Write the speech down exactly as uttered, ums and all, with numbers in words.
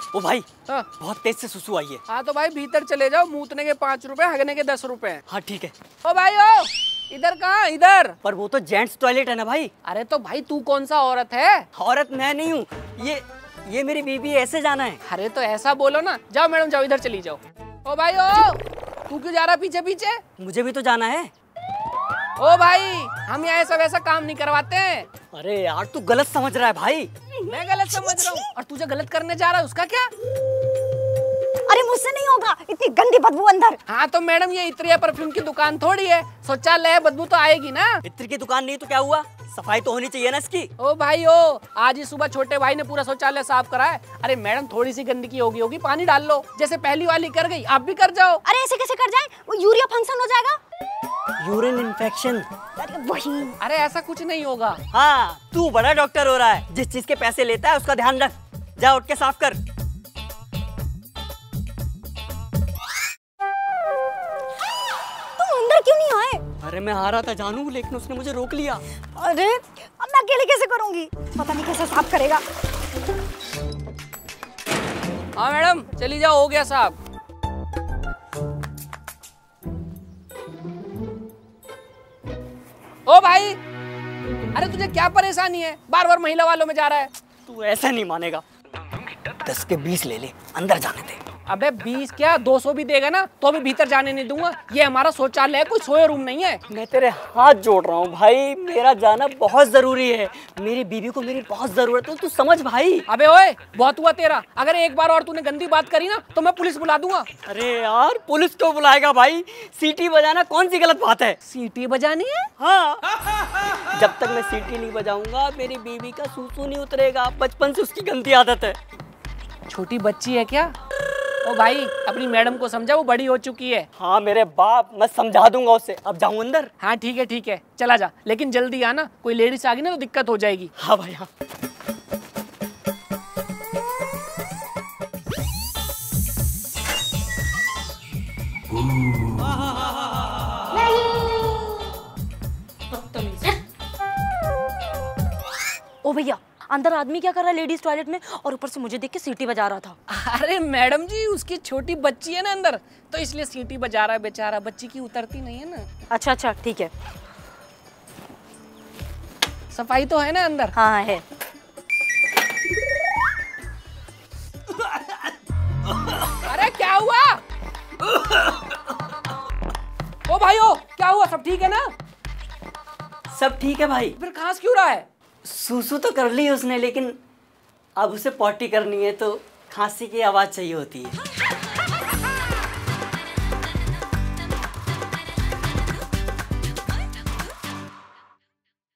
ओ भाई हाँ बहुत तेज से सुसु आई है। हाँ तो भाई भीतर चले जाओ, मूतने के पाँच रुपए, हगने के दस रुपए। हाँ ठीक है। ओ भाई ओ, इधर कहाँ? इधर। पर वो तो जेंट्स टॉयलेट है ना भाई। अरे तो भाई तू कौन सा औरत है? औरत मैं नहीं हूँ, ये ये मेरी बीबी, ऐसे जाना है। अरे तो ऐसा बोलो ना। जाओ मैडम जाओ, इधर चली जाओ। ओ भाई ओ, तू क्यों जा रहा पीछे पीछे? मुझे भी तो जाना है। ओ भाई हम यहाँ ऐसा वैसा काम नहीं करवाते हैं। अरे यार तू गलत समझ रहा है भाई। मैं गलत समझ रहा हूँ और तुझे गलत करने जा रहा है, उसका क्या? अरे मुझसे नहीं होगा, इतनी गंदी बदबू अंदर। हाँ तो मैडम ये इत्र या परफ्यूम की दुकान थोड़ी है, शौचालय है, बदबू तो आएगी ना। इत्र की दुकान नहीं तो क्या हुआ, सफाई तो होनी चाहिए ना इसकी। ओ भाई ओ, आज ही सुबह छोटे भाई ने पूरा शौचालय साफ करा है। अरे मैडम थोड़ी सी गंदगी होगी होगी पानी डाल लो, जैसे पहली वाली कर गई आप भी कर जाओ। अरे ऐसे कैसे कर जाए, वो यूरिया फंक्शन हो जाएगा। Urine infection. अरे वही। अरे ऐसा कुछ नहीं होगा। हाँ तू बड़ा डॉक्टर हो रहा है, जिस चीज के पैसे लेता है उसका ध्यान रख। जा उठ के साफ कर। क्यों नहीं आए? अरे मैं आ रहा था जानू, लेकिन उसने मुझे रोक लिया। अरे अब मैं अकेले कैसे करूंगी, पता नहीं कैसे साफ करेगा। हाँ मैडम चली जाओ, हो गया साफ। ओ भाई, अरे तुझे क्या परेशानी है, बार बार महिला वालों में जा रहा है? तू ऐसा नहीं मानेगा, दस के बीस ले ले, अंदर जाने दे। अबे बीस क्या दो सौ भी देगा ना तो भी भीतर जाने नहीं दूंगा। ये हमारा शौचालय है, कोई सोए रूम नहीं है। मैं तेरे हाथ जोड़ रहा हूँ भाई, मेरा जाना बहुत जरूरी है। मेरी बीवी को मेरी बहुत जरूरत है, तू समझ भाई। अबे ओए बहुत हुआ तेरा, अगर एक बार और तूने गंदी बात करी ना तो मैं पुलिस बुला दूंगा। अरे यार पुलिस क्यों बुलाएगा भाई, सीटी बजाना कौन सी गलत बात है। सीटी बजानी है? हाँ जब तक मैं सीटी नहीं बजाऊंगा मेरी बीवी का सूसू नहीं उतरेगा, बचपन से उसकी गंदी आदत है। छोटी बच्ची है क्या? ओ भाई अपनी मैडम को समझा, वो बड़ी हो चुकी है। हाँ मेरे बाप, मैं समझा दूंगा उसे। अब जाऊं अंदर? हाँ ठीक है ठीक है चला जा, लेकिन जल्दी आना, कोई लेडीज आ गई ना तो दिक्कत हो जाएगी। हाँ भाई हाँ। ओ भैया अंदर आदमी क्या कर रहा है लेडीज टॉयलेट में, और ऊपर से मुझे देख के सीटी बजा रहा था। अरे मैडम जी उसकी छोटी बच्ची है ना अंदर, तो इसलिए सीटी बजा रहा है बेचारा, बच्ची की उतरती नहीं है ना। अच्छा अच्छा ठीक है। सफाई तो है ना अंदर? हाँ हाँ है। अरे क्या हुआ? ओ भाई ओ क्या हुआ, सब ठीक है ना? सब ठीक है भाई। फिर खांस क्यों रहा है? सूसू तो कर ली उसने, लेकिन अब उसे पॉटी करनी है तो खांसी की आवाज चाहिए होती है।